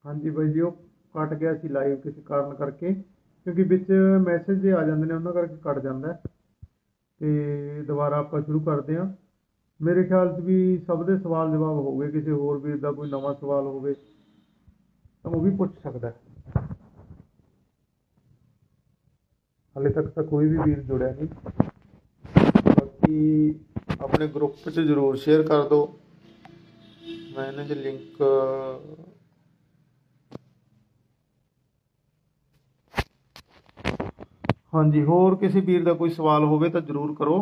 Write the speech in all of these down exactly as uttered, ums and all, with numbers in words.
ਹਾਂਜੀ ਬਾਈ ਜੀ, ਉਹ ਕੱਟ ਗਿਆ ਸੀ ਲਾਈਵ ਕਿਸੇ ਕਾਰਨ ਕਰਕੇ, ਕਿਉਂਕਿ ਵਿੱਚ ਮੈਸੇਜ ਜੇ ਆ ਜਾਂਦੇ ਨੇ ਉਹਨਾਂ ਕਰਕੇ ਕੱਟ ਜਾਂਦਾ ਹੈ। ਤੇ ਦੁਬਾਰਾ ਆਪਾਂ ਸ਼ੁਰੂ ਕਰਦੇ ਹਾਂ। ਮੇਰੇ ਖਿਆਲ 'ਚ ਵੀ ਸਭ ਦੇ ਸਵਾਲ ਜਵਾਬ ਹੋ ਗਏ। ਕਿਸੇ ਹੋਰ ਵੀਰ ਦਾ ਕੋਈ ਨਵਾਂ ਸਵਾਲ ਹੋਵੇ ਤਾਂ ਉਹ ਵੀ ਪੁੱਛ ਸਕਦਾ ਹੈ। ਹਾਲੇ ਤੱਕ ਤਾਂ ਕੋਈ ਵੀ ਵੀਰ ਜੁੜਿਆ ਨਹੀਂ। ਬਾਕੀ ਆਪਣੇ ਗਰੁੱਪ 'ਚ ਜ਼ਰੂਰ ਸ਼ੇਅਰ ਕਰ ਦਿਓ। ਮੈਂ ਇਹਨਾਂ 'ਚ ਲਿੰਕ ਹਾਂਜੀ, ਹੋਰ ਕਿਸੇ ਵੀਰ ਦਾ ਕੋਈ ਸਵਾਲ ਹੋਵੇ ਤਾਂ ਜ਼ਰੂਰ ਕਰੋ।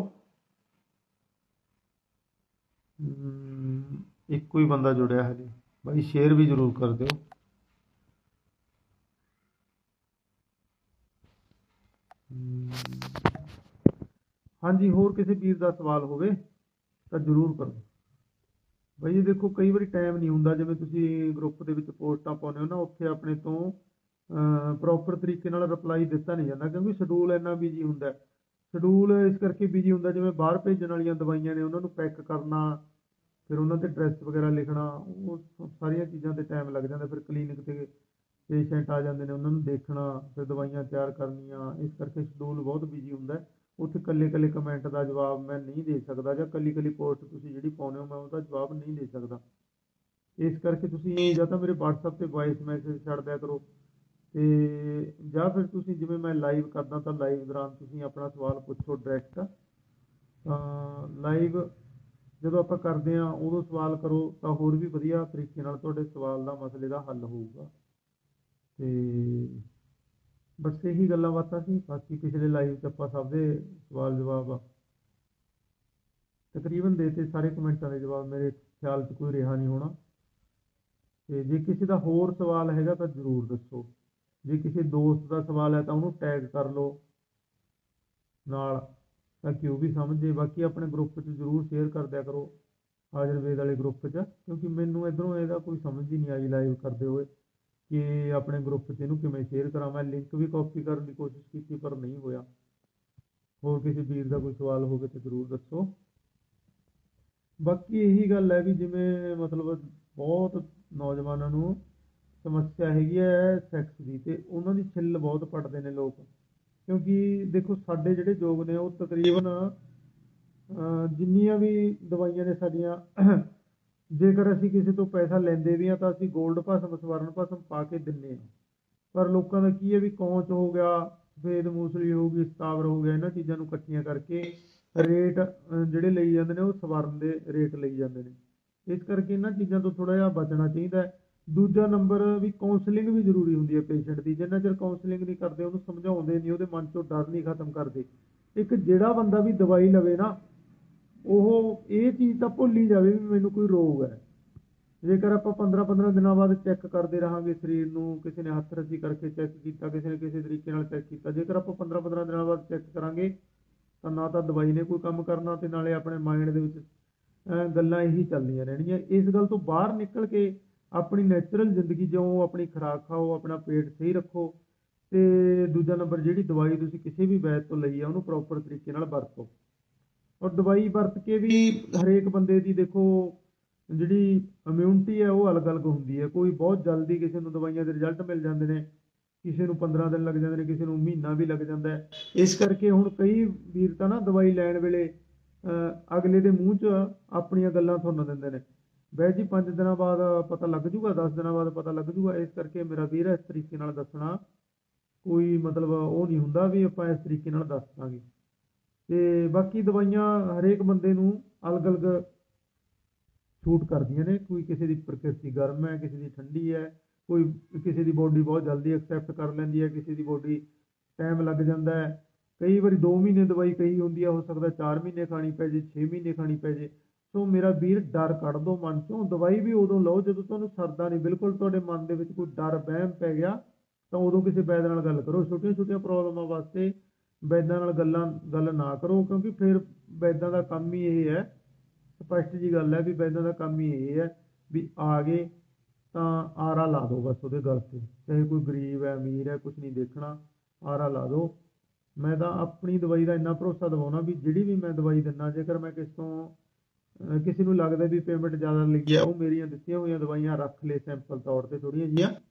ਇੱਕੋ ਹੀ ਬੰਦਾ ਜੁੜਿਆ ਹੈ ਜੀ ਬਾਈ, ਸ਼ੇਅਰ ਵੀ ਜ਼ਰੂਰ ਕਰ ਦਿਓ। ਹਾਂਜੀ, ਹੋਰ ਕਿਸੇ ਵੀਰ ਦਾ ਸਵਾਲ ਹੋਵੇ ਤਾਂ ਜ਼ਰੂਰ ਕਰੋ ਬਾਈ ਜੀ। ਦੇਖੋ, ਕਈ ਵਾਰੀ ਟਾਈਮ ਨਹੀਂ ਹੁੰਦਾ, ਜਿਵੇਂ ਤੁਸੀਂ ਗਰੁੱਪ ਦੇ ਵਿੱਚ ਪੋਸਟਾਂ ਪਾਉਂਦੇ ਹੋ ਨਾ, ਉੱਥੇ ਆਪਣੇ ਤੋਂ ਪ੍ਰੋਪਰ ਤਰੀਕੇ ਨਾਲ ਰਿਪਲਾਈ ਦਿੱਤਾ ਨਹੀਂ ਜਾਂਦਾ, ਕਿਉਂਕਿ ਸ਼ਡਿਊਲ ਇੰਨਾ ਬਿਜੀ ਹੁੰਦਾ। ਸ਼ਡਿਊਲ ਇਸ ਕਰਕੇ ਬਿਜੀ ਹੁੰਦਾ, ਜਿਵੇਂ ਬਾਹਰ ਭੇਜਣ ਵਾਲੀਆਂ ਦਵਾਈਆਂ ਨੇ, ਉਹਨਾਂ ਨੂੰ ਪੈਕ ਕਰਨਾ, ਫਿਰ ਉਹਨਾਂ 'ਤੇ ਐਡਰੈਸ ਵਗੈਰਾ ਲਿਖਣਾ, ਉਹ ਸਾਰੀਆਂ ਚੀਜ਼ਾਂ 'ਤੇ ਟਾਈਮ ਲੱਗ ਜਾਂਦਾ। ਫਿਰ ਕਲੀਨਿਕ 'ਤੇ ਪੇਸ਼ੈਂਟ ਆ ਜਾਂਦੇ ਨੇ, ਉਹਨਾਂ ਨੂੰ ਦੇਖਣਾ, ਫਿਰ ਦਵਾਈਆਂ ਤਿਆਰ ਕਰਨੀਆਂ, ਇਸ ਕਰਕੇ ਸ਼ਡਿਊਲ ਬਹੁਤ ਬਿਜੀ ਹੁੰਦਾ। ਉੱਥੇ ਇਕੱਲੇ ਇਕੱਲੇ ਕਮੈਂਟ ਦਾ ਜਵਾਬ ਮੈਂ ਨਹੀਂ ਦੇ ਸਕਦਾ, ਜਾਂ ਇਕੱਲੀ ਇਕੱਲੀ ਪੋਸਟ ਤੁਸੀਂ ਜਿਹੜੀ ਪਾਉਂਦੇ ਹੋ ਮੈਂ ਉਹਦਾ ਜਵਾਬ ਨਹੀਂ ਦੇ ਸਕਦਾ। ਇਸ ਕਰਕੇ ਤੁਸੀਂ ਜਾਂ ਤਾਂ ਮੇਰੇ ਵਟਸਐਪ 'ਤੇ ਵੋਇਸ ਮੈਸੇਜ ਛੱਡ ਦਿਆ ਕਰੋ, ਅਤੇ ਜਾਂ ਫਿਰ ਤੁਸੀਂ ਜਿਵੇਂ ਮੈਂ ਲਾਈਵ ਕਰਦਾ ਤਾਂ ਲਾਈਵ ਦੌਰਾਨ ਤੁਸੀਂ ਆਪਣਾ ਸਵਾਲ ਪੁੱਛੋ ਡਾਇਰੈਕਟ। ਤਾਂ ਲਾਈਵ ਜਦੋਂ ਆਪਾਂ ਕਰਦੇ ਹਾਂ ਉਦੋਂ ਸਵਾਲ ਕਰੋ ਤਾਂ ਹੋਰ ਵੀ ਵਧੀਆ ਤਰੀਕੇ ਨਾਲ ਤੁਹਾਡੇ ਸਵਾਲ ਦਾ ਮਸਲੇ ਦਾ ਹੱਲ ਹੋਊਗਾ। ਅਤੇ ਬਸ ਇਹੀ ਗੱਲਾਂ ਬਾਤਾਂ ਸੀ। ਬਾਕੀ ਪਿਛਲੇ ਲਾਈਵ 'ਚ ਆਪਾਂ ਸਭ ਦੇ ਸਵਾਲ ਜਵਾਬ ਤਕਰੀਬਨ ਦੇ ਤੇ, ਸਾਰੇ ਕਮੈਂਟਾਂ ਦੇ ਜਵਾਬ। ਮੇਰੇ ਖਿਆਲ 'ਚ ਕੋਈ ਰਿਹਾ ਨਹੀਂ ਹੋਣਾ। ਅਤੇ ਜੇ ਕਿਸੇ ਦਾ ਹੋਰ ਸਵਾਲ ਹੈਗਾ ਤਾਂ ਜ਼ਰੂਰ ਦੱਸੋ। ਜੇ ਕਿਸੇ ਦੋਸਤ ਦਾ ਸਵਾਲ ਹੈ ਤਾਂ ਉਹਨੂੰ ਟੈਗ ਕਰ ਲਓ ਨਾਲ, ਤਾਂ ਕਿ ਉਹ ਵੀ ਸਮਝ ਜੇ। ਬਾਕੀ ਆਪਣੇ ਗਰੁੱਪ 'ਚ ਜ਼ਰੂਰ ਸ਼ੇਅਰ ਕਰ ਦਿਆ ਕਰੋ, ਆਯੁਰਵੇਦ ਵਾਲੇ ਗਰੁੱਪ 'ਚ, ਕਿਉਂਕਿ ਮੈਨੂੰ ਇੱਧਰੋਂ ਇਹਦਾ ਕੋਈ ਸਮਝ ਹੀ ਨਹੀਂ ਆਈ ਲਾਈਵ ਕਰਦੇ ਹੋਏ ਕਿ ਆਪਣੇ ਗਰੁੱਪ 'ਚ ਇਹਨੂੰ ਕਿਵੇਂ ਸ਼ੇਅਰ ਕਰਾਂ। ਮੈਂ ਲਿੰਕ ਵੀ ਕਾਪੀ ਕਰਨ ਦੀ ਕੋਸ਼ਿਸ਼ ਕੀਤੀ ਪਰ ਨਹੀਂ ਹੋਇਆ। ਹੋਰ ਕਿਸੇ ਵੀਰ ਦਾ ਕੋਈ ਸਵਾਲ ਹੋਵੇ ਤਾਂ ਜ਼ਰੂਰ ਦੱਸੋ। ਬਾਕੀ ਇਹੀ ਗੱਲ ਹੈ ਵੀ ਜਿਵੇਂ ਮਤਲਬ ਬਹੁਤ ਨੌਜਵਾਨਾਂ ਨੂੰ ਸਮੱਸਿਆ ਹੈਗੀ ਹੈ ਸੈਕਸ ਦੀ, ਅਤੇ ਉਹਨਾਂ ਦੀ ਛਿੱਲ ਬਹੁਤ ਪੱਟਦੇ ਨੇ ਲੋਕ। ਕਿਉਂਕਿ ਦੇਖੋ, ਸਾਡੇ ਜਿਹੜੇ ਯੋਗ ਨੇ ਉਹ ਤਕਰੀਬਨ ਜਿੰਨੀਆਂ ਵੀ ਦਵਾਈਆਂ ਨੇ ਸਾਡੀਆਂ, ਜੇਕਰ ਅਸੀਂ ਕਿਸੇ ਤੋਂ ਪੈਸਾ ਲੈਂਦੇ ਵੀ ਹਾਂ ਤਾਂ ਅਸੀਂ ਗੋਲਡ ਭਸਮ ਸਵਰਨ ਭਸਮ ਪਾ ਕੇ ਦਿੰਦੇ ਹਾਂ। ਪਰ ਲੋਕਾਂ ਦਾ ਕੀ ਹੈ ਵੀ ਕੌਂਚ ਹੋ ਗਿਆ, ਸਫੇਦ ਮੂਸਲੀ ਹੋ ਗਈ, ਸਤਾਵਰ ਹੋ ਗਿਆ, ਇਹਨਾਂ ਚੀਜ਼ਾਂ ਨੂੰ ਇਕੱਠੀਆਂ ਕਰਕੇ ਰੇਟ ਜਿਹੜੇ ਲਈ ਜਾਂਦੇ ਨੇ ਉਹ ਸਵਰਨ ਦੇ ਰੇਟ ਲਈ ਜਾਂਦੇ ਨੇ। ਇਸ ਕਰਕੇ ਇਹਨਾਂ ਚੀਜ਼ਾਂ ਤੋਂ ਥੋੜ੍ਹਾ ਜਿਹਾ ਬਚਣਾ ਚਾਹੀਦਾ ਹੈ। ਦੂਜਾ ਨੰਬਰ ਵੀ ਕਾਉਂਸਲਿੰਗ ਵੀ ਜ਼ਰੂਰੀ ਹੁੰਦੀ ਹੈ ਪੇਸ਼ੈਂਟ ਦੀ। ਜਿੰਨਾ ਚਿਰ ਕਾਉਂਸਲਿੰਗ ਨਹੀਂ ਕਰਦੇ, ਉਹਨੂੰ ਸਮਝਾਉਂਦੇ ਨਹੀਂ, ਉਹਦੇ ਮਨ 'ਚੋਂ ਡਰ ਨਹੀਂ ਖਤਮ ਕਰਦੇ। ਇੱਕ ਜਿਹੜਾ ਬੰਦਾ ਵੀ ਦਵਾਈ ਲਵੇ ਨਾ, ਉਹ ਇਹ ਚੀਜ਼ ਤਾਂ ਭੁੱਲ ਹੀ ਜਾਵੇ ਵੀ ਮੈਨੂੰ ਕੋਈ ਰੋਗ ਹੈ। ਜੇਕਰ ਆਪਾਂ ਪੰਦਰਾਂ ਪੰਦਰਾਂ ਦਿਨਾਂ ਬਾਅਦ ਚੈੱਕ ਕਰਦੇ ਰਹਾਂਗੇ ਸਰੀਰ ਨੂੰ, ਕਿਸੇ ਨੇ ਹੱਥ ਰੱਸੀ ਕਰਕੇ ਚੈੱਕ ਕੀਤਾ, ਕਿਸੇ ਨੇ ਕਿਸੇ ਤਰੀਕੇ ਨਾਲ ਚੈੱਕ ਕੀਤਾ, ਜੇਕਰ ਆਪਾਂ ਪੰਦਰਾਂ ਪੰਦਰਾਂ ਦਿਨਾਂ ਬਾਅਦ ਚੈੱਕ ਕਰਾਂਗੇ ਤਾਂ ਨਾ ਤਾਂ ਦਵਾਈ ਨੇ ਕੋਈ ਕੰਮ ਕਰਨਾ, ਅਤੇ ਨਾਲੇ ਆਪਣੇ ਮਾਇੰਡ ਦੇ ਵਿੱਚ ਗੱਲਾਂ ਇਹੀ ਚੱਲਦੀਆਂ ਰਹਿਣਗੀਆਂ। ਇਸ ਗੱਲ ਤੋਂ ਬਾਹਰ ਨਿਕਲ ਕੇ ਆਪਣੀ ਨੈਚੁਰਲ ਜ਼ਿੰਦਗੀ ਜਿਉਂ, ਆਪਣੀ ਖੁਰਾਕ ਖਾਓ, ਆਪਣਾ ਪੇਟ ਸਹੀ ਰੱਖੋ, ਅਤੇ ਦੂਜਾ ਨੰਬਰ ਜਿਹੜੀ ਦਵਾਈ ਤੁਸੀਂ ਕਿਸੇ ਵੀ ਵੈਦ ਤੋਂ ਲਈ ਆ ਉਹਨੂੰ ਪ੍ਰੋਪਰ ਤਰੀਕੇ ਨਾਲ ਵਰਤੋ। ਔਰ ਦਵਾਈ ਵਰਤ ਕੇ ਵੀ ਹਰੇਕ ਬੰਦੇ ਦੀ ਦੇਖੋ ਜਿਹੜੀ ਇਮਿਊਨਿਟੀ ਹੈ ਉਹ ਅਲੱਗ ਅਲੱਗ ਹੁੰਦੀ ਹੈ। ਕੋਈ ਬਹੁਤ ਜਲਦੀ ਕਿਸੇ ਨੂੰ ਦਵਾਈਆਂ ਦੇ ਰਿਜ਼ਲਟ ਮਿਲ ਜਾਂਦੇ ਨੇ, ਕਿਸੇ ਨੂੰ ਪੰਦਰਾਂ ਦਿਨ ਲੱਗ ਜਾਂਦੇ ਨੇ, ਕਿਸੇ ਨੂੰ ਮਹੀਨਾ ਵੀ ਲੱਗ ਜਾਂਦਾ ਹੈ। ਇਸ ਕਰਕੇ ਹੁਣ ਕਈ ਵੀਰ ਤਾਂ ਨਾ ਦਵਾਈ ਲੈਣ ਵੇਲੇ ਅਗਲੇ ਦੇ ਮੂੰਹ 'ਚ ਆਪਣੀਆਂ ਗੱਲਾਂ ਤੁਹਾਨੂੰ ਦਿੰਦੇ ਨੇ, ਬਈ ਜੀ ਪੰਜ ਦਿਨਾਂ ਬਾਅਦ ਪਤਾ ਲੱਗ ਜੂਗਾ, ਦਸ ਦਿਨਾਂ ਬਾਅਦ ਪਤਾ ਲੱਗ ਜੂਗਾ। ਇਸ ਕਰਕੇ ਮੇਰਾ ਵੀਰ ਇਸ ਤਰੀਕੇ ਨਾਲ ਦੱਸਣਾ ਕੋਈ ਮਤਲਬ ਉਹ ਨਹੀਂ ਹੁੰਦਾ ਵੀ ਆਪਾਂ ਇਸ ਤਰੀਕੇ ਨਾਲ ਦੱਸ ਦਾਂਗੇ। ਅਤੇ ਬਾਕੀ ਦਵਾਈਆਂ ਹਰੇਕ ਬੰਦੇ ਨੂੰ ਅਲੱਗ ਅਲੱਗ ਛੂਟ ਕਰਦੀਆਂ ਨੇ। ਕੋਈ ਕਿਸੇ ਦੀ ਪ੍ਰਕਿਰਤੀ ਗਰਮ ਹੈ, ਕਿਸੇ ਦੀ ਠੰਡੀ ਹੈ, ਕੋਈ ਕਿਸੇ ਦੀ ਬੋਡੀ ਬਹੁਤ ਜਲਦੀ ਐਕਸੈਪਟ ਕਰ ਲੈਂਦੀ ਹੈ, ਕਿਸੇ ਦੀ ਬੋਡੀ ਟਾਈਮ ਲੱਗ ਜਾਂਦਾ ਹੈ। ਕਈ ਵਾਰੀ ਦੋ ਮਹੀਨੇ ਦਵਾਈ ਕਹੀ ਹੁੰਦੀ ਹੈ, ਹੋ ਸਕਦਾ ਚਾਰ ਮਹੀਨੇ ਖਾਣੀ ਪੈ ਜੇ, ਛੇ ਮਹੀਨੇ ਖਾਣੀ ਪੈ ਜੇ। ਸੋ ਮੇਰਾ ਵੀਰ ਡਰ ਕੱਢ ਦਿਓ ਮਨ 'ਚੋਂ। ਦਵਾਈ ਵੀ ਉਦੋਂ ਲਓ ਜਦੋਂ ਤੁਹਾਨੂੰ ਸਰਦਾ ਨਹੀਂ, ਬਿਲਕੁਲ ਤੁਹਾਡੇ ਮਨ ਦੇ ਵਿੱਚ ਕੋਈ ਡਰ ਵਹਿਮ ਪੈ ਗਿਆ, ਤਾਂ ਉਦੋਂ ਕਿਸੇ ਵੈਦ ਨਾਲ ਗੱਲ ਕਰੋ। ਛੋਟੀਆਂ ਛੋਟੀਆਂ ਪ੍ਰੋਬਲਮਾਂ ਵਾਸਤੇ ਵੈਦਾਂ ਨਾਲ ਗੱਲਾਂ ਗੱਲ ਨਾ ਕਰੋ, ਕਿਉਂਕਿ ਫਿਰ ਵੈਦਾਂ ਦਾ ਕੰਮ ਹੀ ਇਹ ਹੈ, ਸਪਸ਼ਟ ਜੀ ਗੱਲ ਹੈ ਵੀ ਵੈਦਾਂ ਦਾ ਕੰਮ ਹੀ ਇਹ ਹੈ ਵੀ ਆ ਗਏ ਤਾਂ ਆਰਾ ਲਾ ਦਿਓ ਬਸ ਉਹਦੇ ਗਲ 'ਤੇ, ਚਾਹੇ ਕੋਈ ਗਰੀਬ ਹੈ ਅਮੀਰ ਹੈ ਕੁਛ ਨਹੀਂ ਦੇਖਣਾ, ਆਰਾ ਲਾ ਦਿਓ। ਮੈਂ ਤਾਂ ਆਪਣੀ ਦਵਾਈ ਦਾ ਇੰਨਾ ਭਰੋਸਾ ਦਿਵਾਉਣਾ ਵੀ ਜਿਹੜੀ ਵੀ ਮੈਂ ਦਵਾਈ ਦਿੰਦਾ, ਜੇਕਰ ਮੈਂ ਕਿਸ ਤੋਂ ਕਿਸੇ ਨੂੰ ਲੱਗਦਾ ਵੀ ਪੇਮੈਂਟ ਜ਼ਿਆਦਾ ਲੱਗੀ ਹੈ, ਉਹ ਮੇਰੀਆਂ ਦਿੱਤੀਆਂ ਹੋਈਆਂ ਦਵਾਈਆਂ ਰੱਖ ਲਏ ਸੈਂਪਲ ਤੌਰ 'ਤੇ ਥੋੜ੍ਹੀਆਂ ਜਿਹੀਆਂ,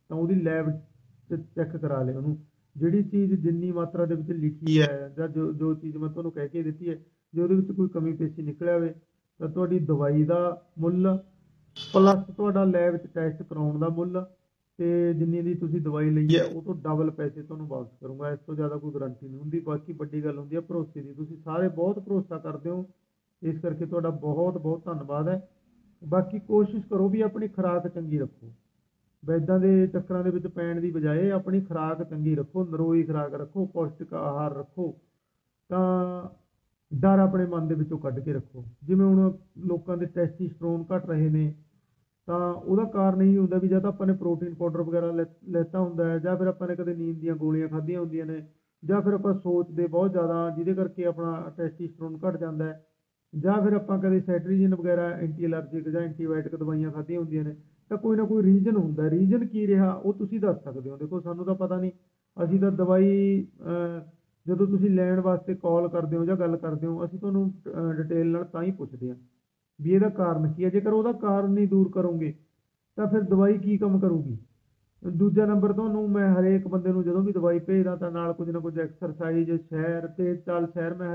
ਤਾਂ ਉਹਦੀ ਲੈਬ 'ਚ ਚੈੱਕ ਕਰਾ ਲਿਓ ਉਹਨੂੰ। ਜਿਹੜੀ ਚੀਜ਼ ਜਿੰਨੀ ਮਾਤਰਾ ਦੇ ਵਿੱਚ ਲਿਖੀ ਹੈ ਜਾਂ ਜੋ ਜੋ ਚੀਜ਼ ਮੈਂ ਤੁਹਾਨੂੰ ਕਹਿ ਕੇ ਦਿੱਤੀ ਹੈ, ਜੇ ਉਹਦੇ ਵਿੱਚ ਕੋਈ ਕਮੀ ਪੇਸ਼ੀ ਨਿਕਲਿਆ ਹੋਵੇ ਤਾਂ ਤੁਹਾਡੀ ਦਵਾਈ ਦਾ ਮੁੱਲ ਪਲੱਸ ਤੁਹਾਡਾ ਲੈਬ 'ਚ ਟੈਸਟ ਕਰਾਉਣ ਦਾ ਮੁੱਲ ਤੇ ਜਿੰਨੀ ਦੀ ਤੁਸੀਂ ਦਵਾਈ ਲਈ ਹੈ ਉਹ ਤੋਂ ਡਬਲ ਪੈਸੇ ਤੁਹਾਨੂੰ ਵਾਪਸ ਕਰੂੰਗਾ। ਇਸ ਤੋਂ ਜ਼ਿਆਦਾ ਕੋਈ ਗਾਰੰਟੀ ਨਹੀਂ ਹੁੰਦੀ। ਬਾਕੀ ਵੱਡੀ ਗੱਲ ਹੁੰਦੀ ਹੈ ਭਰੋਸੇ ਦੀ। ਤੁਸੀਂ ਸਾਰੇ ਬਹੁਤ ਭਰੋਸਾ ਕਰਦੇ ਹੋ, ਇਸ ਕਰਕੇ ਤੁਹਾਡਾ ਬਹੁਤ ਬਹੁਤ ਧੰਨਵਾਦ ਹੈ। ਬਾਕੀ ਕੋਸ਼ਿਸ਼ ਕਰੋ ਵੀ ਆਪਣੀ ਖੁਰਾਕ ਚੰਗੀ ਰੱਖੋ। ਵੈਦਾਂ ਦੇ ਚੱਕਰਾਂ ਦੇ ਵਿੱਚ ਪੈਣ ਦੀ ਬਜਾਏ ਆਪਣੀ ਖੁਰਾਕ ਚੰਗੀ ਰੱਖੋ, ਨਰੋਈ ਖੁਰਾਕ ਰੱਖੋ, ਪੌਸ਼ਟਿਕ ਆਹਾਰ ਰੱਖੋ, ਤਾਂ ਡਰ ਆਪਣੇ ਮਨ ਦੇ ਵਿੱਚੋਂ ਕੱਢ ਕੇ ਰੱਖੋ। ਜਿਵੇਂ ਹੁਣ ਲੋਕਾਂ ਦੇ ਟੈਸਟੀਸਟਰੋਨ ਘਟ ਰਹੇ ਨੇ, ਤਾਂ ਉਹਦਾ ਕਾਰਨ ਇਹੀ ਹੁੰਦਾ ਵੀ ਜਾਂ ਤਾਂ ਆਪਾਂ ਨੇ ਪ੍ਰੋਟੀਨ ਪਾਊਡਰ ਵਗੈਰਾ ਲੈ ਲੈਤਾ ਹੁੰਦਾ ਹੈ, ਜਾਂ ਫਿਰ ਆਪਾਂ ਨੇ ਕਦੇ ਨੀਂਦ ਦੀਆਂ ਗੋਲੀਆਂ ਖਾਧੀਆਂ ਹੁੰਦੀਆਂ ਨੇ, ਜਾਂ ਫਿਰ ਆਪਾਂ ਸੋਚਦੇ ਬਹੁਤ ਜ਼ਿਆਦਾ ਜਿਹਦੇ ਕਰਕੇ ਆਪਣਾ ਟੈਸਟੀਸਟਰੋਨ ਘਟ ਜਾਂਦਾ ਹੈ, ਜਾਂ ਫਿਰ ਆਪਾਂ ਕਦੇ ਸੈਟਰੀਜਨ ਵਗੈਰਾ ਐਂਟੀ ਐਲਰਜਿਕ ਜਾਂ ਐਂਟੀਬਾਇਓਟਿਕ ਦਵਾਈਆਂ ਖਾਧੀਆਂ ਹੁੰਦੀਆਂ ਨੇ। ਤਾਂ ਕੋਈ ਨਾ ਕੋਈ ਰੀਜ਼ਨ ਹੁੰਦਾ। ਰੀਜ਼ਨ ਕੀ ਰਿਹਾ ਉਹ ਤੁਸੀਂ ਦੱਸ ਸਕਦੇ ਹੋ। ਦੇਖੋ ਸਾਨੂੰ ਤਾਂ ਪਤਾ ਨਹੀਂ, ਅਸੀਂ ਤਾਂ ਦਵਾਈ ਜਦੋਂ ਤੁਸੀਂ ਲੈਣ ਵਾਸਤੇ ਕਾਲ ਕਰਦੇ ਹੋ ਜਾਂ ਗੱਲ ਕਰਦੇ ਹੋ, ਅਸੀਂ ਤੁਹਾਨੂੰ ਡਿਟੇਲ ਨਾਲ ਤਾਂ ਹੀ ਪੁੱਛਦੇ ਹਾਂ ਵੀ ਇਹਦਾ ਕਾਰਨ ਕੀ ਹੈ। ਜੇਕਰ ਉਹਦਾ ਕਾਰਨ ਨਹੀਂ ਦੂਰ ਕਰੋਗੇ ਤਾਂ ਫਿਰ ਦਵਾਈ ਕੀ ਕੰਮ ਕਰੂਗੀ। ਦੂਜਾ ਨੰਬਰ, ਤੁਹਾਨੂੰ ਮੈਂ ਹਰੇਕ ਬੰਦੇ ਨੂੰ ਜਦੋਂ ਵੀ ਦਵਾਈ ਭੇਜਦਾ ਤਾਂ ਨਾਲ ਕੁਝ ਨਾ ਕੁਝ ਐਕਸਰਸਾਈਜ਼, ਸੈਰ, ਤੇਜ਼ ਚਾਲ ਸੈਰ ਮੈਂ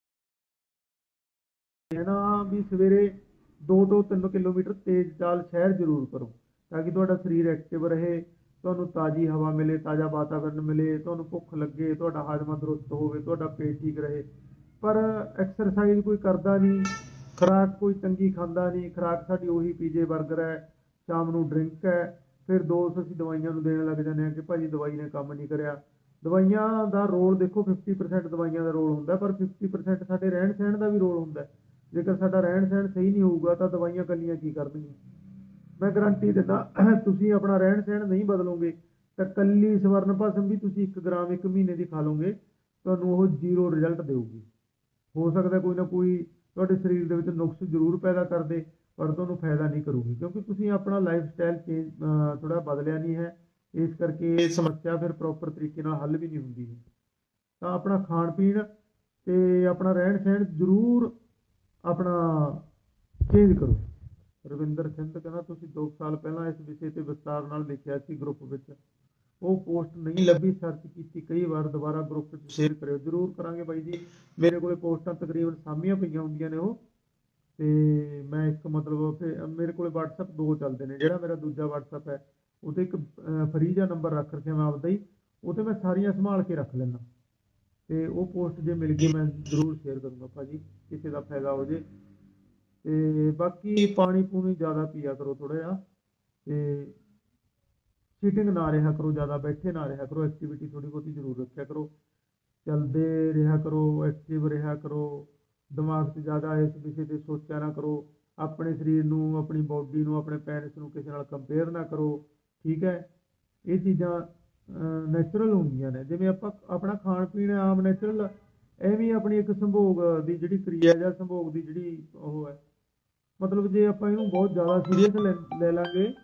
ਕਹਿਣਾ ਵੀ ਸਵੇਰੇ ਦੋ ਤੋਂ ਤਿੰਨ ਕਿਲੋਮੀਟਰ ਤੇਜ਼ ਚਾਲ ਸੈਰ ਜ਼ਰੂਰ ਕਰੋ, ਤਾਂ ਕਿ ਤੁਹਾਡਾ ਸਰੀਰ ਐਕਟਿਵ ਰਹੇ, ਤੁਹਾਨੂੰ ਤਾਜ਼ੀ ਹਵਾ ਮਿਲੇ, ਤਾਜ਼ਾ ਵਾਤਾਵਰਨ ਮਿਲੇ, ਤੁਹਾਨੂੰ ਭੁੱਖ ਲੱਗੇ, ਤੁਹਾਡਾ ਹਾਜ਼ਮਾ ਦਰੁਸਤ ਹੋਵੇ, ਤੁਹਾਡਾ ਪੇਟ ਠੀਕ ਰਹੇ। ਪਰ ਐਕਸਰਸਾਈਜ਼ ਕੋਈ ਕਰਦਾ ਨਹੀਂ, ਖੁਰਾਕ ਕੋਈ ਚੰਗੀ ਖਾਂਦਾ ਨਹੀਂ, ਖੁਰਾਕ ਸਾਡੀ ਉਹੀ ਪੀਜ਼ੇ ਬਰਗਰ ਹੈ, ਸ਼ਾਮ ਨੂੰ ਡਰਿੰਕ ਹੈ, ਫਿਰ ਦੋਸਤ ਅਸੀਂ ਦਵਾਈਆਂ ਨੂੰ ਦੇਣ ਲੱਗ ਜਾਂਦੇ ਹਾਂ ਕਿ ਭਾਜੀ ਦਵਾਈ ਨੇ ਕੰਮ ਨਹੀਂ ਕਰਿਆ। ਦਵਾਈਆਂ ਦਾ ਰੋਲ ਦੇਖੋ ਫਿਫਟੀ ਪਰਸੈਂਟ ਦਵਾਈਆਂ ਦਾ ਰੋਲ ਹੁੰਦਾ, ਪਰ ਫਿਫਟੀ ਪਰਸੈਂਟ ਸਾਡੇ ਰਹਿਣ ਸਹਿਣ ਦਾ ਵੀ ਰੋਲ ਹੁੰਦਾ। ਜੇਕਰ ਸਾਡਾ ਰਹਿਣ ਸਹਿਣ ਸਹੀ ਨਹੀਂ ਹੋਊਗਾ ਤਾਂ ਦਵਾਈਆਂ ਇਕੱਲੀਆਂ ਕੀ ਕਰਨਗੀਆਂ। ਮੈਂ ਗਰੰਟੀ ਦਿੰਦਾ, ਤੁਸੀਂ ਆਪਣਾ ਰਹਿਣ ਸਹਿਣ ਨਹੀਂ ਬਦਲੋਗੇ ਤਾਂ ਇਕੱਲੀ ਸਵਰਨ ਭਸਮ ਵੀ ਤੁਸੀਂ ਇੱਕ ਗ੍ਰਾਮ ਇੱਕ ਮਹੀਨੇ ਦੀ ਖਾ ਲਓਗੇ, ਤੁਹਾਨੂੰ ਉਹ ਜ਼ੀਰੋ ਰਿਜ਼ਲਟ ਦੇਊਗੀ। ਹੋ ਸਕਦਾ ਕੋਈ ਨਾ ਕੋਈ ਤੁਹਾਡੇ ਸਰੀਰ ਦੇ ਵਿੱਚ ਨੁਕਸ ਜ਼ਰੂਰ ਪੈਦਾ ਕਰਦੇ, ਪਰ ਤੁਹਾਨੂੰ ਫਾਇਦਾ ਨਹੀਂ ਕਰੂਗੀ, ਕਿਉਂਕਿ ਤੁਸੀਂ ਆਪਣਾ ਲਾਈਫ ਸਟਾਈਲ ਚੇਂਜ ਥੋੜ੍ਹਾ ਬਦਲਿਆ ਨਹੀਂ ਹੈ। ਇਸ ਕਰਕੇ ਇਹ ਸਮੱਸਿਆ ਫਿਰ ਪ੍ਰੋਪਰ ਤਰੀਕੇ ਨਾਲ ਹੱਲ ਵੀ ਨਹੀਂ ਹੁੰਦੀ ਹੈ। ਤਾਂ ਆਪਣਾ ਖਾਣ ਪੀਣ ਅਤੇ ਆਪਣਾ ਰਹਿਣ ਸਹਿਣ ਜ਼ਰੂਰ ਆਪਣਾ ਚੇਂਜ ਕਰੋ। ਰਵਿੰਦਰ ਸਿੰਧ ਕਹਿੰਦਾ ਤੁਸੀਂ ਦੋ ਸਾਲ ਪਹਿਲਾਂ ਇਸ ਵਿਸ਼ੇ 'ਤੇ ਵਿਸਤਾਰ ਨਾਲ ਲਿਖਿਆ ਸੀ ਗਰੁੱਪ ਵਿੱਚ, ਉਹ ਪੋਸਟ ਨਹੀਂ ਲੱਭੀ, ਸਰਚ ਕੀਤੀ ਕਈ ਵਾਰ, ਦੁਬਾਰਾ ਗਰੁੱਪ 'ਚ ਸ਼ੇਅਰ ਕਰਿਓ। ਜ਼ਰੂਰ ਕਰਾਂਗੇ ਬਾਈ ਜੀ। ਮੇਰੇ ਕੋਲ ਪੋਸਟਾਂ ਤਕਰੀਬਨ ਸਾਂਭੀਆਂ ਪਈਆਂ ਹੁੰਦੀਆਂ ਨੇ ਉਹ, ਅਤੇ ਮੈਂ ਇੱਕ ਮਤਲਬ ਫਿਰ ਮੇਰੇ ਕੋਲ ਵਟਸਐਪ ਦੋ ਚੱਲਦੇ ਨੇ। ਜਿਹੜਾ ਮੇਰਾ ਦੂਜਾ ਵਟਸਐਪ ਹੈ ਉਹ 'ਤੇ ਇੱਕ ਫਰੀ ਜਿਹਾ ਨੰਬਰ ਰੱਖ ਰੱਖਿਆ ਮੈਂ ਆਪਦਾ ਹੀ, ਉਹ 'ਤੇ ਮੈਂ ਸਾਰੀਆਂ ਸੰਭਾਲ ਕੇ ਰੱਖ ਲੈਂਦਾ, ਅਤੇ ਉਹ ਪੋਸਟ ਜੇ ਮਿਲ ਗਈ ਮੈਂ ਜ਼ਰੂਰ ਸ਼ੇਅਰ ਕਰੂੰਗਾ ਭਾਜੀ, ਕਿਸੇ ਦਾ ਫਾਇਦਾ ਹੋ ਜੇ। ਅਤੇ ਬਾਕੀ ਪਾਣੀ ਪੂਣੀ ਜ਼ਿਆਦਾ ਪੀਆ ਕਰੋ ਥੋੜ੍ਹਾ ਜਿਹਾ, ਅਤੇ ਸੀਟਿੰਗ ਨਾ ਰਿਹਾ ਕਰੋ ਜ਼ਿਆਦਾ, ਬੈਠੇ ਨਾ ਰਿਹਾ ਕਰੋ, ਐਕਟੀਵਿਟੀ ਥੋੜ੍ਹੀ ਬਹੁਤੀ ਜ਼ਰੂਰ ਰੱਖਿਆ ਕਰੋ, ਚੱਲਦੇ ਰਿਹਾ ਕਰੋ, ਐਕਟਿਵ ਰਿਹਾ ਕਰੋ, ਦਿਮਾਗ 'ਚ ਜ਼ਿਆਦਾ ਇਸ ਵਿਸ਼ੇ 'ਤੇ ਸੋਚਿਆ ਨਾ ਕਰੋ, ਆਪਣੇ ਸਰੀਰ ਨੂੰ, ਆਪਣੀ ਬੋਡੀ ਨੂੰ, ਆਪਣੇ ਪੈਰੈਂਟਸ ਨੂੰ ਕਿਸੇ ਨਾਲ ਕੰਪੇਅਰ ਨਾ ਕਰੋ, ਠੀਕ ਹੈ। ਇਹ ਚੀਜ਼ਾਂ ਨੈਚੁਰਲ ਹੁੰਦੀਆਂ ਨੇ, ਜਿਵੇਂ ਆਪਾਂ ਆਪਣਾ ਖਾਣ ਪੀਣ ਆਮ ਨੈਚੁਰਲ, ਐਵੇਂ ਆਪਣੀ ਇੱਕ ਸੰਭੋਗ ਦੀ ਜਿਹੜੀ ਕਿਰਿਆ ਜਾਂ ਸੰਭੋਗ ਦੀ ਜਿਹੜੀ ਉਹ ਹੈ, ਮਤਲਬ ਜੇ ਆਪਾਂ ਇਹਨੂੰ ਬਹੁਤ ਜ਼ਿਆਦਾ ਸੀਰੀਅਸ ਲੈ ਲੈ ਲਾਂਗੇ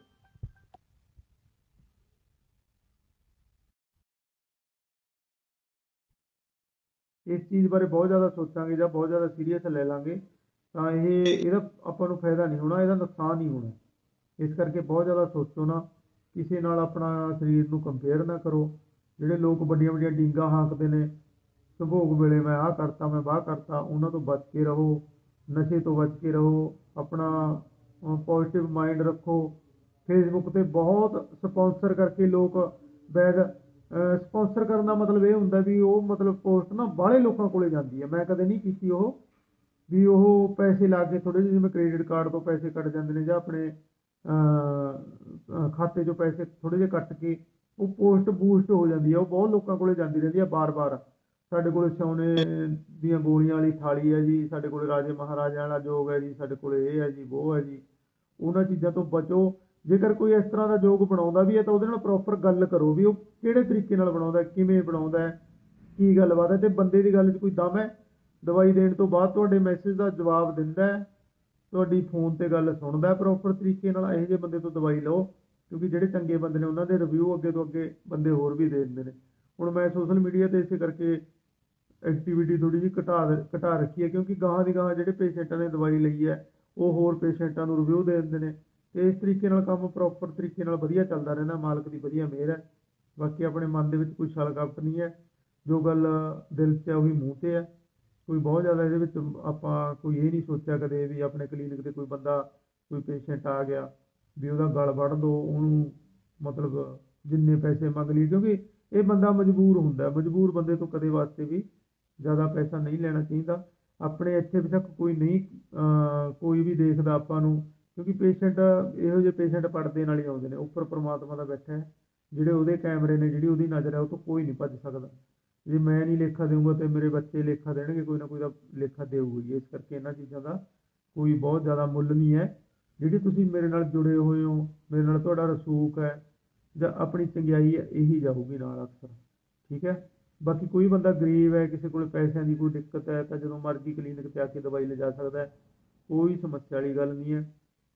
ਇਸ ਚੀਜ਼ ਬਾਰੇ ਬਹੁਤ ਜ਼ਿਆਦਾ ਸੋਚਾਂਗੇ ਜਾਂ ਬਹੁਤ ਜ਼ਿਆਦਾ ਸੀਰੀਅਸ ਲੈ ਲਾਂਗੇ ਤਾਂ ਇਹ ਇਹਦਾ ਆਪਾਂ ਨੂੰ ਫਾਇਦਾ ਨਹੀਂ ਹੋਣਾ, ਇਹਦਾ ਨੁਕਸਾਨ ਹੀ ਹੋਣਾ। ਇਸ ਕਰਕੇ ਬਹੁਤ ਜ਼ਿਆਦਾ ਸੋਚੋ ਨਾ, ਕਿਸੇ ਨਾਲ ਆਪਣਾ ਸਰੀਰ ਨੂੰ ਕੰਪੇਅਰ ਨਾ ਕਰੋ। ਜਿਹੜੇ ਲੋਕ ਵੱਡੀਆਂ ਵੱਡੀਆਂ ਡੀਂਗਾਂ ਹਾਂਕਦੇ ਨੇ ਸੰਭੋਗ ਵੇਲੇ, ਮੈਂ ਆਹ ਕਰਤਾ, ਮੈਂ ਵਾਹ ਕਰਤਾ, ਉਹਨਾਂ ਤੋਂ ਬਚ ਕੇ ਰਹੋ, ਨਸ਼ੇ ਤੋਂ ਬਚ ਕੇ ਰਹੋ, ਆਪਣਾ ਪੋਜ਼ੀਟਿਵ ਮਾਈਂਡ ਰੱਖੋ। ਫੇਸਬੁੱਕ 'ਤੇ ਬਹੁਤ ਸਪੋਂਸਰ ਕਰਕੇ ਲੋਕ ਵੈਦ ਸਪੋਂਸਰ ਕਰਨ ਦਾ ਮਤਲਬ ਇਹ ਹੁੰਦਾ ਵੀ ਉਹ ਮਤਲਬ ਪੋਸਟ ਨਾ ਬਾਹਲੇ ਲੋਕਾਂ ਕੋਲ ਜਾਂਦੀ ਹੈ। ਮੈਂ ਕਦੇ ਨਹੀਂ ਕੀਤੀ ਉਹ, ਵੀ ਉਹ ਪੈਸੇ ਲਾ ਕੇ ਥੋੜ੍ਹੇ ਜਿਹੇ, ਜਿਵੇਂ ਕ੍ਰੈਡਿਟ ਕਾਰਡ ਤੋਂ ਪੈਸੇ ਕੱਟ ਜਾਂਦੇ ਨੇ ਜਾਂ ਆਪਣੇ ਖਾਤੇ 'ਚੋਂ ਪੈਸੇ ਥੋੜ੍ਹੇ ਜਿਹੇ ਕੱਟ ਕੇ ਉਹ ਪੋਸਟ ਬੂਸਟ ਹੋ ਜਾਂਦੀ ਹੈ, ਉਹ ਬਹੁਤ ਲੋਕਾਂ ਕੋਲ ਜਾਂਦੀ ਰਹਿੰਦੀ ਹੈ ਬਾਰ ਬਾਰ। ਸਾਡੇ ਕੋਲ ਸੋਨੇ ਦੀਆਂ ਗੋਲੀਆਂ ਵਾਲੀ ਥਾਲੀ ਹੈ ਜੀ, ਸਾਡੇ ਕੋਲ ਰਾਜੇ ਮਹਾਰਾਜਿਆਂ ਵਾਲਾ ਜੋਗ ਹੈ ਜੀ, ਸਾਡੇ ਕੋਲ ਇਹ ਹੈ ਜੀ, ਉਹ ਹੈ ਜੀ। ਉਹਨਾਂ ਚੀਜ਼ਾਂ ਤੋਂ ਬਚੋ। ਜੇਕਰ ਕੋਈ ਇਸ ਤਰ੍ਹਾਂ ਦਾ ਜੋਗ ਬਣਾਉਂਦਾ ਵੀ ਹੈ ਤਾਂ ਉਹਦੇ ਨਾਲ ਪ੍ਰੋਪਰ ਗੱਲ ਕਰੋ ਵੀ ਉਹ ਕਿਹੜੇ ਤਰੀਕੇ ਨਾਲ ਬਣਾਉਂਦਾ, ਕਿਵੇਂ ਬਣਾਉਂਦਾ ਹੈ, ਕੀ ਗੱਲਬਾਤ ਹੈ, ਅਤੇ ਬੰਦੇ ਦੀ ਗੱਲ 'ਚ ਕੋਈ ਦਮ ਹੈ। ਦਵਾਈ ਦੇਣ ਤੋਂ ਬਾਅਦ ਤੁਹਾਡੇ ਮੈਸੇਜ ਦਾ ਜਵਾਬ ਦਿੰਦਾ ਹੈ, ਤੁਹਾਡੀ ਫੋਨ 'ਤੇ ਗੱਲ ਸੁਣਦਾ ਪ੍ਰੋਪਰ ਤਰੀਕੇ ਨਾਲ। ਇਹੋ ਜਿਹੇ ਬੰਦੇ ਤੋਂ ਦਵਾਈ ਲਓ, ਕਿਉਂਕਿ ਜਿਹੜੇ ਚੰਗੇ ਬੰਦੇ ਨੇ ਉਹਨਾਂ ਦੇ ਰਿਵਿਊ ਅੱਗੇ ਤੋਂ ਅੱਗੇ ਬੰਦੇ ਹੋਰ ਵੀ ਦੇ ਦਿੰਦੇ ਨੇ। ਹੁਣ ਮੈਂ ਸੋਸ਼ਲ ਮੀਡੀਆ 'ਤੇ ਇਸੇ ਕਰਕੇ ਐਕਟੀਵਿਟੀ ਥੋੜ੍ਹੀ ਜਿਹੀ ਘਟਾ ਘਟਾ ਰੱਖੀ ਹੈ, ਕਿਉਂਕਿ ਗਾਹਾਂ ਦੀ ਗਾਹਾਂ ਜਿਹੜੇ ਪੇਸ਼ੈਂਟਾਂ ਨੇ ਦਵਾਈ ਲਈ ਹੈ ਉਹ ਹੋਰ ਪੇਸ਼ੈਂਟਾਂ ਨੂੰ ਰਿਵਿਊ ਦੇ ਦਿੰਦੇ ਨੇ, ਤੇ ਇਸ ਤਰੀਕੇ ਨਾਲ ਕੰਮ ਪ੍ਰੋਪਰ ਤਰੀਕੇ ਨਾਲ ਵਧੀਆ ਚੱਲਦਾ ਰਹਿੰਦਾ, ਮਾਲਕ ਦੀ ਵਧੀਆ ਮਿਹਰ ਹੈ। ਬਾਕੀ ਆਪਣੇ ਮਨ ਦੇ ਵਿੱਚ ਕੋਈ ਛਲਕਪਟ ਨਹੀਂ ਹੈ, ਜੋ ਗੱਲ ਦਿਲ 'ਚ ਹੈ ਉਹੀ ਮੂੰਹ 'ਤੇ ਹੈ। ਕੋਈ ਬਹੁਤ ਜ਼ਿਆਦਾ ਇਹਦੇ ਵਿੱਚ ਆਪਾਂ ਕੋਈ ਇਹ ਨਹੀਂ ਸੋਚਿਆ ਕਦੇ ਵੀ ਆਪਣੇ ਕਲੀਨਿਕ 'ਤੇ ਕੋਈ ਬੰਦਾ ਕੋਈ ਪੇਸ਼ੈਂਟ ਆ ਗਿਆ ਵੀ ਉਹਦਾ ਗਲ ਵੱਢ ਦਿਓ, ਉਹਨੂੰ ਮਤਲਬ ਜਿੰਨੇ ਪੈਸੇ ਮੰਗ ਲਈ, ਕਿਉਂਕਿ ਇਹ ਬੰਦਾ ਮਜਬੂਰ ਹੁੰਦਾ। ਮਜਬੂਰ ਬੰਦੇ ਤੋਂ ਕਦੇ ਵਾਸਤੇ ਵੀ ਜ਼ਿਆਦਾ ਪੈਸਾ ਨਹੀਂ ਲੈਣਾ ਚਾਹੀਦਾ। ਆਪਣੇ ਇੱਥੇ ਵੀ ਤੱਕ ਕੋਈ ਨਹੀਂ ਕੋਈ ਵੀ ਦੇਖਦਾ ਆਪਾਂ ਨੂੰ, ਕਿਉਂਕਿ ਪੇਸ਼ੈਂਟ ਇਹੋ ਜਿਹੇ ਪੇਸ਼ੈਂਟ ਪੜਦੇ ਨਾਲ ਹੀ ਆਉਂਦੇ ਨੇ। ਉੱਪਰ ਪ੍ਰਮਾਤਮਾ ਦਾ ਬੈਠਾ ਹੈ, ਜਿਹੜੇ ਉਹਦੇ ਕੈਮਰੇ ਨੇ, ਜਿਹੜੀ ਉਹਦੀ ਨਜ਼ਰ ਹੈ, ਉਹ ਤੋਂ ਕੋਈ ਨਹੀਂ ਭੱਜ ਸਕਦਾ। ਜੇ ਮੈਂ ਨਹੀਂ ਲੇਖਾ ਦੇਊਂਗਾ ਤੇ ਮੇਰੇ ਬੱਚੇ ਲੇਖਾ ਦੇਣਗੇ, ਕੋਈ ਨਾ ਕੋਈ ਤਾਂ ਲੇਖਾ ਦੇਊਗਾ ਹੀ। ਇਸ ਕਰਕੇ ਇਹਨਾਂ ਚੀਜ਼ਾਂ ਦਾ ਕੋਈ ਬਹੁਤ ਜ਼ਿਆਦਾ ਮੁੱਲ ਨਹੀਂ ਹੈ। ਜਿਹੜੀ ਤੁਸੀਂ ਮੇਰੇ ਨਾਲ ਜੁੜੇ ਹੋਏ ਹੋ, ਮੇਰੇ ਨਾਲ ਤੁਹਾਡਾ ਰਸੂਖ ਹੈ ਜਾਂ ਆਪਣੀ ਚੰਗਿਆਈ ਹੈ, ਇਹੀ ਜਾਊਗੀ ਨਾਲ ਅਕਸਰ, ਠੀਕ ਹੈ। ਬਾਕੀ ਕੋਈ ਬੰਦਾ ਗਰੀਬ ਹੈ, ਕਿਸੇ ਕੋਲ ਪੈਸਿਆਂ ਦੀ ਕੋਈ ਦਿੱਕਤ ਹੈ, ਤਾਂ ਜਦੋਂ ਮਰਜ਼ੀ ਕਲੀਨਿਕ 'ਤੇ ਆ ਕੇ ਦਵਾਈ ਲਿਜਾ ਸਕਦਾ ਹੈ, ਕੋਈ ਸਮੱਸਿਆ ਵਾਲੀ ਗੱਲ ਨਹੀਂ ਹੈ।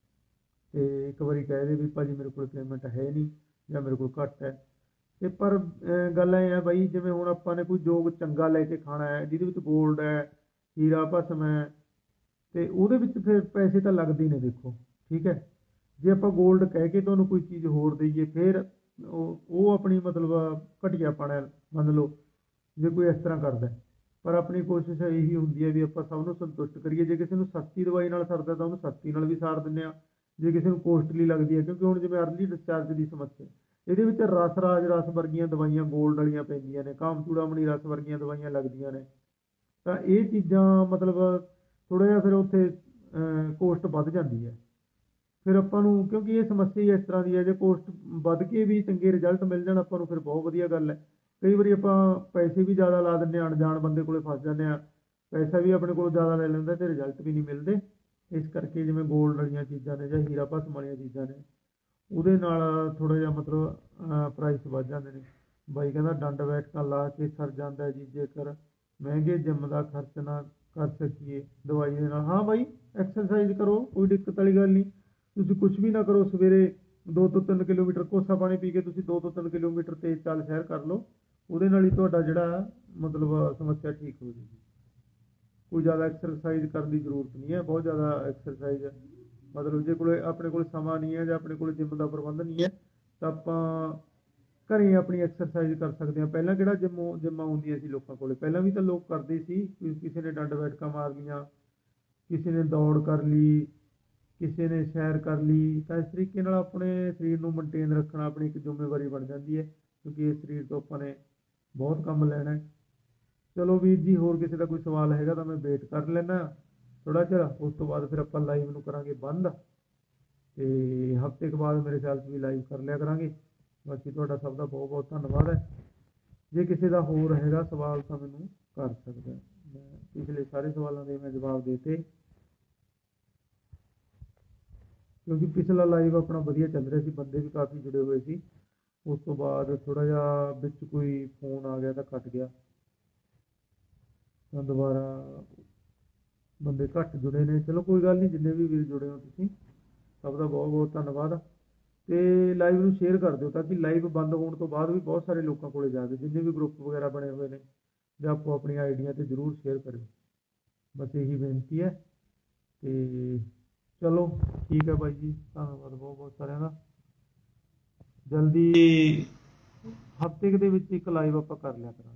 ਅਤੇ ਇੱਕ ਵਾਰੀ ਕਹਿ ਦੇ ਵੀ ਭਾਅ ਜੀ ਮੇਰੇ ਕੋਲ ਪੇਮੈਂਟ ਹੈ ਨਹੀਂ ਜਾਂ ਮੇਰੇ ਕੋਲ ਘੱਟ ਹੈ, ਅਤੇ ਪਰ ਗੱਲ ਇਹ ਹੈ ਬਾਈ, ਜਿਵੇਂ ਹੁਣ ਆਪਾਂ ਨੇ ਕੋਈ ਜੋਗ ਚੰਗਾ ਲੈ ਕੇ ਖਾਣਾ ਹੈ, ਜਿਹਦੇ ਵਿੱਚ ਗੋਲਡ ਹੈ, ਹੀਰਾ ਭਸਮ ਹੈ, ਅਤੇ ਉਹਦੇ ਵਿੱਚ ਫਿਰ ਪੈਸੇ ਤਾਂ ਲੱਗਦੇ ਹੀ ਨੇ ਦੇਖੋ, ਠੀਕ ਹੈ। ਜੇ ਆਪਾਂ ਗੋਲਡ ਕਹਿ ਕੇ ਤੁਹਾਨੂੰ ਕੋਈ ਚੀਜ਼ ਹੋਰ ਦਈਏ, ਫਿਰ ਉਹ ਉਹ ਆਪਣੀ ਮਤਲਬ ਘਟੀਆਪਣ ਹੈ, ਮੰਨ ਲਓ ਜੇ ਕੋਈ ਇਸ ਤਰ੍ਹਾਂ ਕਰਦਾ। ਪਰ ਆਪਣੀ ਕੋਸ਼ਿਸ਼ ਇਹੀ ਹੁੰਦੀ ਹੈ ਵੀ ਆਪਾਂ ਸਭ ਨੂੰ ਸੰਤੁਸ਼ਟ ਕਰੀਏ। ਜੇ ਕਿਸੇ ਨੂੰ ਸਸਤੀ ਦਵਾਈ ਨਾਲ ਸਰਦਾ ਤਾਂ ਉਹਨੂੰ ਸਸਤੀ ਨਾਲ ਵੀ ਸਾਰ ਦਿੰਦੇ ਹਾਂ, ਜੇ ਕਿਸੇ ਨੂੰ ਕੋਸਟਲੀ ਲੱਗਦੀ ਹੈ, ਕਿਉਂਕਿ ਹੁਣ ਜਿਵੇਂ ਅਰਲੀ ਡਿਸਚਾਰਜ ਦੀ ਸਮੱਸਿਆ, ਇਹਦੇ ਵਿੱਚ ਰਸ ਰਾਜ ਰਸ ਵਰਗੀਆਂ ਦਵਾਈਆਂ ਗੋਲਡ ਵਾਲੀਆਂ ਪੈਂਦੀਆਂ ਨੇ, ਕਾਮਚੂੜਾਮਣੀ ਰਸ ਵਰਗੀਆਂ ਦਵਾਈਆਂ ਲੱਗਦੀਆਂ ਨੇ, ਤਾਂ ਇਹ ਚੀਜ਼ਾਂ ਮਤਲਬ ਥੋੜ੍ਹਾ ਜਿਹਾ ਫਿਰ ਉੱਥੇ ਕੋਸਟ ਵੱਧ ਜਾਂਦੀ ਹੈ। ਫਿਰ ਆਪਾਂ ਨੂੰ, ਕਿਉਂਕਿ ਇਹ ਸਮੱਸਿਆ ਹੀ ਇਸ ਤਰ੍ਹਾਂ ਦੀ ਹੈ, ਜੇ ਕੋਸਟ ਵੱਧ ਕੇ ਵੀ ਚੰਗੇ ਰਿਜ਼ਲਟ ਮਿਲ ਜਾਣ ਆਪਾਂ ਨੂੰ, ਫਿਰ ਬਹੁਤ ਵਧੀਆ ਗੱਲ ਹੈ। ਕਈ ਵਾਰੀ ਆਪਾਂ ਪੈਸੇ ਵੀ ਜ਼ਿਆਦਾ ਲਾ ਦਿੰਦੇ ਹਾਂ, ਅਣਜਾਣ ਬੰਦੇ ਕੋਲ ਫਸ ਜਾਂਦੇ ਹਾਂ, ਪੈਸਾ ਵੀ ਆਪਣੇ ਕੋਲ ਜ਼ਿਆਦਾ ਲੈ ਲੈਂਦਾ ਅਤੇ ਰਿਜ਼ਲਟ ਵੀ ਨਹੀਂ ਮਿਲਦੇ। ਇਸ ਕਰਕੇ ਜਿਵੇਂ ਗੋਲਡ ਵਾਲੀਆਂ ਚੀਜ਼ਾਂ ਨੇ ਜਾਂ ਹੀਰਾ ਭਸਮ ਵਾਲੀਆਂ ਚੀਜ਼ਾਂ ਨੇ, ਉਹਦੇ ਨਾਲ ਥੋੜ੍ਹਾ ਜਿਹਾ ਮਤਲਬ ਪ੍ਰਾਈਸ ਵੱਧ ਜਾਂਦੇ ਨੇ। ਬਾਈ ਕਹਿੰਦਾ ਡੰਡ ਬੈਠਕਾਂ ਲਾ ਕੇ ਸਰ ਜਾਂਦਾ ਜੀ, ਜੇਕਰ ਮਹਿੰਗੇ ਜਿੰਮ ਦਾ ਖਰਚ ਨਾ ਕਰ ਸਕੀਏ ਦਵਾਈ ਦੇ ਨਾਲ। ਹਾਂ ਬਾਈ, ਐਕਸਰਸਾਈਜ਼ ਕਰੋ, ਕੋਈ ਦਿੱਕਤ ਵਾਲੀ ਗੱਲ ਨਹੀਂ। ਤੁਸੀਂ ਕੁਛ ਵੀ ਨਾ ਕਰੋ, ਸਵੇਰੇ ਦੋ ਤੋਂ ਤਿੰਨ ਕਿਲੋਮੀਟਰ ਕੋਸਾ ਪਾਣੀ ਪੀ ਕੇ ਤੁਸੀਂ ਦੋ ਤੋਂ ਤਿੰਨ ਕਿਲੋਮੀਟਰ ਤੇਜ਼ ਚੱਲ ਸੈਰ ਕਰ ਲਓ, ਉਹਦੇ ਨਾਲ ਹੀ ਤੁਹਾਡਾ ਜਿਹੜਾ ਮਤਲਬ ਸਮੱਸਿਆ ਠੀਕ ਹੋ ਜਾਏਗੀ। ਕੋਈ ਜ਼ਿਆਦਾ ਐਕਸਰਸਾਈਜ਼ ਕਰਨ ਦੀ ਜ਼ਰੂਰਤ ਨਹੀਂ ਹੈ, ਬਹੁਤ ਜ਼ਿਆਦਾ ਐਕਸਰਸਾਈਜ਼ ਮਤਲਬ ਜੇ ਕੋਲ ਆਪਣੇ ਕੋਲ ਸਮਾਂ ਨਹੀਂ ਹੈ ਜਾਂ ਆਪਣੇ ਕੋਲ ਜਿੰਮ ਦਾ ਪ੍ਰਬੰਧ ਨਹੀਂ ਹੈ, ਤਾਂ ਆਪਾਂ ਘਰੇ ਆਪਣੀ ਐਕਸਰਸਾਈਜ਼ ਕਰ ਸਕਦੇ ਹਾਂ। ਪਹਿਲਾਂ ਕਿਹੜਾ ਜਿੰਮ ਜਿੰਮਾਂ ਹੁੰਦੀਆਂ ਸੀ ਲੋਕਾਂ ਕੋਲ, ਪਹਿਲਾਂ ਵੀ ਤਾਂ ਲੋਕ ਕਰਦੇ ਸੀ। ਕਿਸੇ ਨੇ ਡੰਡ ਬੈਠਕਾਂ ਮਾਰ ਲਈਆਂ, ਕਿਸੇ ਨੇ ਦੌੜ ਕਰ ਲਈ, ਕਿਸੇ ਨੇ ਸੈਰ ਕਰ ਲਈ, ਤਾਂ ਇਸ ਤਰੀਕੇ ਨਾਲ ਆਪਣੇ ਸਰੀਰ ਨੂੰ ਮੇਨਟੇਨ ਰੱਖਣਾ ਆਪਣੀ ਇੱਕ ਜ਼ਿੰਮੇਵਾਰੀ ਬਣ ਜਾਂਦੀ ਹੈ, ਕਿਉਂਕਿ ਇਸ ਸਰੀਰ ਤੋਂ ਆਪਾਂ ਨੇ ਬਹੁਤ ਕੰਮ ਲੈਣਾ ਹੈ। ਚਲੋ ਵੀਰ ਜੀ, ਹੋਰ ਕਿਸੇ ਦਾ ਕੋਈ ਸਵਾਲ ਹੈਗਾ ਤਾਂ ਮੈਂ ਵੇਟ ਕਰ ਲੈਂਦਾ ਥੋੜ੍ਹਾ ਚਿਰ, ਉਸ ਤੋਂ ਬਾਅਦ ਫਿਰ ਆਪਾਂ ਲਾਈਵ ਨੂੰ ਕਰਾਂਗੇ ਬੰਦ, ਅਤੇ ਹਫ਼ਤੇ ਕੁ ਬਾਅਦ ਮੇਰੇ ਖਿਆਲ 'ਚ ਵੀ ਲਾਈਵ ਕਰ ਲਿਆ ਕਰਾਂਗੇ। ਬਾਕੀ ਤੁਹਾਡਾ ਸਭ ਦਾ ਬਹੁਤ ਬਹੁਤ ਧੰਨਵਾਦ ਹੈ। ਜੇ ਕਿਸੇ ਦਾ ਹੋਰ ਹੈਗਾ ਸਵਾਲ ਤਾਂ ਮੈਨੂੰ ਕਰ ਸਕਦਾ। ਮੈਂ ਪਿਛਲੇ ਸਾਰੇ ਸਵਾਲਾਂ ਦੇ ਮੈਂ ਜਵਾਬ ਦੇ ਦਿੱਤੇ, ਕਿਉਂਕਿ ਪਿਛਲਾ ਲਾਈਵ ਆਪਣਾ ਵਧੀਆ ਚੱਲ ਰਿਹਾ ਸੀ, ਬੰਦੇ ਵੀ ਕਾਫੀ ਜੁੜੇ ਹੋਏ ਸੀ। ਉਸ ਤੋਂ ਬਾਅਦ ਥੋੜ੍ਹਾ ਜਿਹਾ ਵਿੱਚ ਕੋਈ ਫੋਨ ਆ ਗਿਆ ਤਾਂ ਕੱਟ ਗਿਆ, ਤਾਂ ਦੁਬਾਰਾ ਬੰਦੇ ਘੱਟ ਜੁੜੇ ਨੇ। ਚਲੋ ਕੋਈ ਗੱਲ ਨਹੀਂ, ਜਿੰਨੇ ਵੀ ਵੀਰ ਜੁੜੇ ਹੋ ਤੁਸੀਂ ਸਭ ਦਾ ਬਹੁਤ ਬਹੁਤ ਧੰਨਵਾਦ। ਅਤੇ ਲਾਈਵ ਨੂੰ ਸ਼ੇਅਰ ਕਰ ਦਿਓ ਤਾਂ ਕਿ ਲਾਈਵ ਬੰਦ ਹੋਣ ਤੋਂ ਬਾਅਦ ਵੀ ਬਹੁਤ ਸਾਰੇ ਲੋਕਾਂ ਕੋਲ ਜਾਵੇ। ਜਿੰਨੇ ਵੀ ਗਰੁੱਪ ਵਗੈਰਾ ਬਣੇ ਹੋਏ ਨੇ ਜਾਂ ਆਪੋ ਆਪਣੀਆਂ ਆਈਡੀਆਂ 'ਤੇ ਜ਼ਰੂਰ ਸ਼ੇਅਰ ਕਰਿਓ, ਬਸ ਇਹੀ ਬੇਨਤੀ ਹੈ। ਅਤੇ ਚਲੋ ਠੀਕ ਹੈ ਬਾਈ ਜੀ, ਧੰਨਵਾਦ ਬਹੁਤ ਬਹੁਤ ਸਾਰਿਆਂ ਦਾ। ਜਲਦੀ ਹਫ਼ਤੇ ਕੁ ਦੇ ਵਿੱਚ ਇੱਕ ਲਾਈਵ ਆਪਾਂ ਕਰ ਲਿਆ ਕਰਾਂਗੇ।